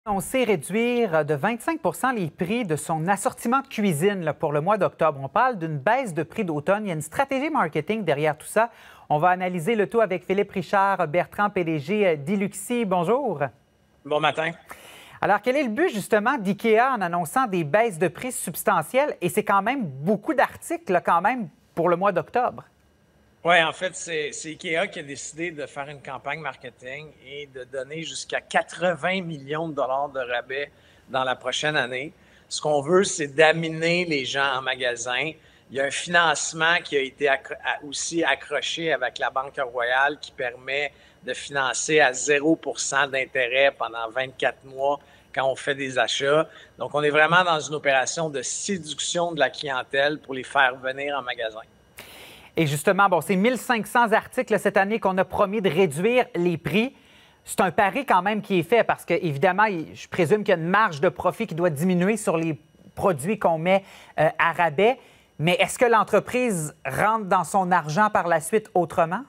On sait réduire de 25 les prix de son assortiment de cuisine là, pour le mois d'octobre. On parle d'une baisse de prix d'automne. Il y a une stratégie marketing derrière tout ça. On va analyser le tout avec Philippe Richard Bertrand, PDG d'Iluxi. Bonjour. Bon matin. Alors, quel est le but justement d'IKEA en annonçant des baisses de prix substantielles? Et c'est quand même beaucoup d'articles quand même pour le mois d'octobre. Oui, en fait, c'est IKEA qui a décidé de faire une campagne marketing et de donner jusqu'à 80 millions de dollars de rabais dans la prochaine année. Ce qu'on veut, c'est d'amener les gens en magasin. Il y a un financement qui a été aussi accroché avec la Banque Royale qui permet de financer à 0 % d'intérêt pendant 24 mois quand on fait des achats. Donc, on est vraiment dans une opération de séduction de la clientèle pour les faire venir en magasin. Et justement, bon, c'est 1500 articles cette année qu'on a promis de réduire les prix. C'est un pari quand même qui est fait parce que, évidemment, je présume qu'il y a une marge de profit qui doit diminuer sur les produits qu'on met à rabais. Mais est-ce que l'entreprise rentre dans son argent par la suite autrement?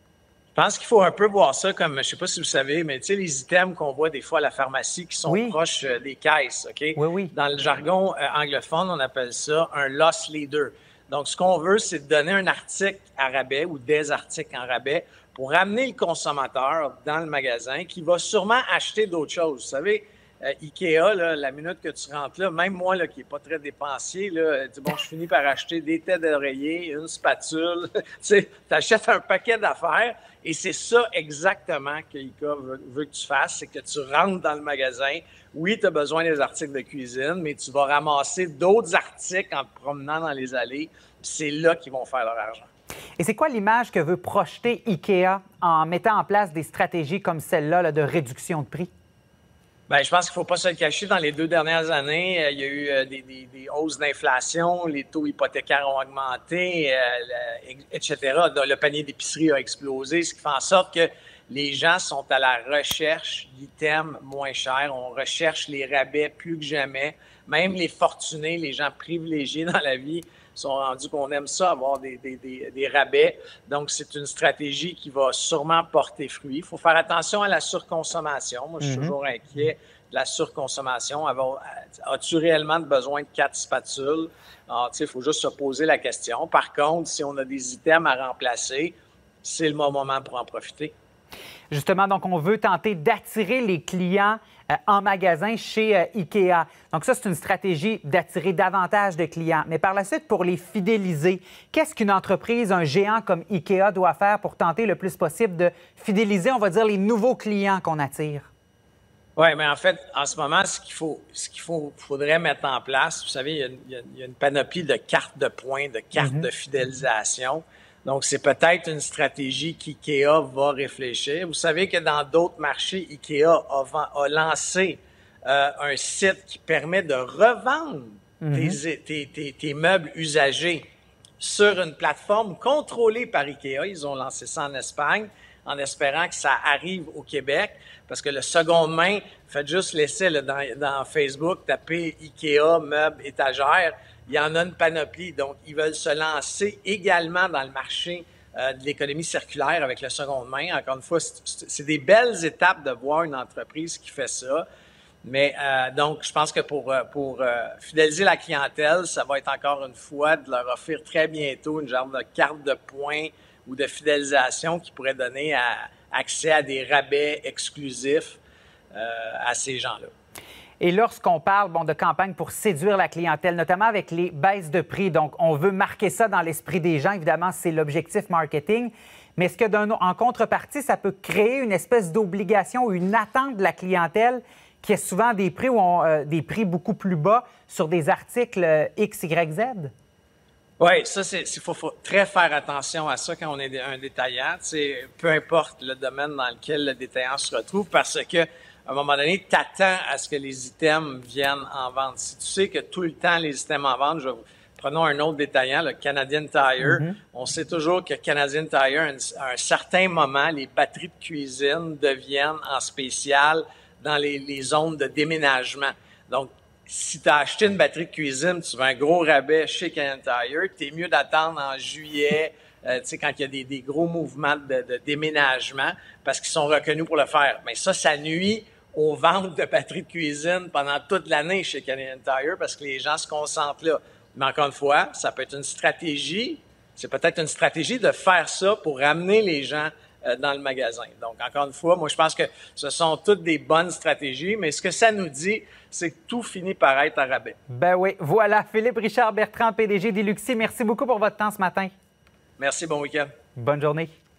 Je pense qu'il faut un peu voir ça comme, je ne sais pas si vous savez, mais tu sais, les items qu'on voit des fois à la pharmacie qui sont proches des caisses, OK? Oui, oui. Dans le jargon anglophone, on appelle ça un loss leader. Donc, ce qu'on veut, c'est de donner un article à rabais ou des articles en rabais pour amener le consommateur dans le magasin qui va sûrement acheter d'autres choses. Vous savez, IKEA, là, la minute que tu rentres là, même moi là, qui n'est pas très dépensier, là, bon, je finis par acheter des têtes d'oreiller, une spatule. Tu achètes un paquet d'affaires et c'est ça exactement que IKEA veut que tu fasses, c'est que tu rentres dans le magasin. Oui, tu as besoin des articles de cuisine, mais tu vas ramasser d'autres articles en te promenant dans les allées. C'est là qu'ils vont faire leur argent. Et c'est quoi l'image que veut projeter IKEA en mettant en place des stratégies comme celle-là là, de réduction de prix? Bien, je pense qu'il ne faut pas se le cacher. Dans les 2 dernières années, il y a eu des hausses d'inflation, les taux hypothécaires ont augmenté, etc. Le panier d'épicerie a explosé, ce qui fait en sorte que les gens sont à la recherche d'items moins chers. On recherche les rabais plus que jamais. Même les fortunés, les gens privilégiés dans la vie, sont rendus qu'on aime ça, avoir des rabais. Donc, c'est une stratégie qui va sûrement porter fruit. Il faut faire attention à la surconsommation. Moi, je suis toujours inquiet de la surconsommation. As-tu réellement besoin de 4 spatules? Alors, tu sais, il faut juste se poser la question. Par contre, si on a des items à remplacer, c'est le bon moment pour en profiter. Justement, donc, on veut tenter d'attirer les clients en magasin chez IKEA. Donc, ça, c'est une stratégie d'attirer davantage de clients. Mais par la suite, pour les fidéliser, qu'est-ce qu'une entreprise, un géant comme IKEA doit faire pour tenter le plus possible de fidéliser, on va dire, les nouveaux clients qu'on attire? Oui, mais en fait, en ce moment, ce qu'il faudrait mettre en place, vous savez, il y a une panoplie de cartes de points, de cartes de fidélisation. Donc, c'est peut-être une stratégie qu'IKEA va réfléchir. Vous savez que dans d'autres marchés, IKEA a lancé un site qui permet de revendre tes meubles usagés sur une plateforme contrôlée par IKEA. Ils ont lancé ça en Espagne en espérant que ça arrive au Québec parce que le seconde main, faites juste laisser là, dans Facebook, taper IKEA, meubles, étagères. Il y en a une panoplie. Donc, ils veulent se lancer également dans le marché de l'économie circulaire avec le seconde main. Encore une fois, c'est des belles étapes de voir une entreprise qui fait ça. Mais donc, je pense que pour fidéliser la clientèle, ça va être encore une fois de leur offrir très bientôt une genre de carte de points ou de fidélisation qui pourrait donner accès à des rabais exclusifs à ces gens-là. Et lorsqu'on parle de campagne pour séduire la clientèle, notamment avec les baisses de prix, donc on veut marquer ça dans l'esprit des gens, évidemment, c'est l'objectif marketing, mais est-ce que en contrepartie, ça peut créer une espèce d'obligation ou une attente de la clientèle qui est souvent des prix des prix beaucoup plus bas sur des articles X, Y, Z? Oui, ça, il faut très faire attention à ça quand on est un détaillant. Peu importe le domaine dans lequel le détaillant se retrouve, parce que à un moment donné, tu attends à ce que les items viennent en vente. Si tu sais que tout le temps, les items en vente, prenons un autre détaillant, le Canadian Tire. On sait toujours que Canadian Tire, à un certain moment, les batteries de cuisine deviennent en spécial dans les zones de déménagement. Donc, si tu as acheté une batterie de cuisine, tu veux un gros rabais chez Canadian Tire, t'es mieux d'attendre en juillet, tu sais, quand il y a des gros mouvements de déménagement, parce qu'ils sont reconnus pour le faire. Mais ça nuit aux ventes de batteries de cuisine pendant toute l'année chez Canadian Tire parce que les gens se concentrent là. Mais encore une fois, ça peut être une stratégie. C'est peut-être une stratégie de faire ça pour ramener les gens dans le magasin. Donc, encore une fois, moi, je pense que ce sont toutes des bonnes stratégies, mais ce que ça nous dit, c'est que tout finit par être à rabais. Ben oui, voilà. Philippe Richard Bertrand, PDG d'Iluxi, merci beaucoup pour votre temps ce matin. Merci, bon week-end. Bonne journée.